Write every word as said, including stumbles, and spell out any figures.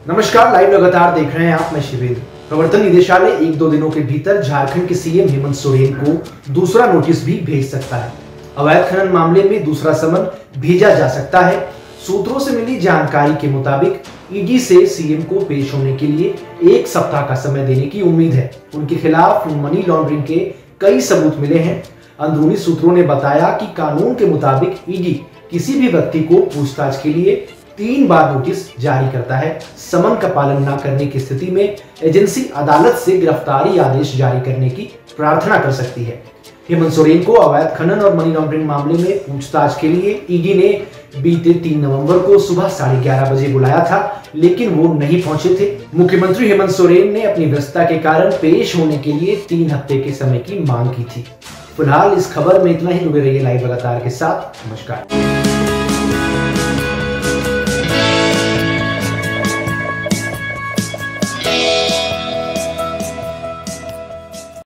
नमस्कार, लाइव लगातार देख रहे हैं आप। मैं शिवेंद्र। प्रवर्तन निदेशालय एक दो दिनों के भीतर झारखंड के सीएम हेमंत सोरेन को दूसरा नोटिस भी भेज सकता है। अवैध खनन मामले में दूसरा समन भेजा जा सकता है। सूत्रों से मिली जानकारी के मुताबिक ईडी से सीएम को पेश होने के लिए एक सप्ताह का समय देने की उम्मीद है। उनके खिलाफ मनी लॉन्ड्रिंग के कई सबूत मिले हैं। अंदरूनी सूत्रों ने बताया कि कानून के मुताबिक ईडी किसी भी व्यक्ति को पूछताछ के लिए तीन बार नोटिस जारी करता है। समन का पालन न करने की स्थिति में एजेंसी अदालत से गिरफ्तारी आदेश जारी करने की प्रार्थना कर सकती है। हेमंत सोरेन को अवैध खनन और मनी लॉन्ड्रिंग मामले में पूछताछ के लिए ईडी ने बीते तीन नवंबर को सुबह साढ़े ग्यारह बजे बुलाया था, लेकिन वो नहीं पहुंचे थे। मुख्यमंत्री हेमंत सोरेन ने अपनी व्यस्तता के कारण पेश होने के लिए तीन हफ्ते के समय की मांग की थी। फिलहाल इस खबर में इतना ही। जुड़े रहिए लाइव लगातार के साथ। नमस्कार। Yeah.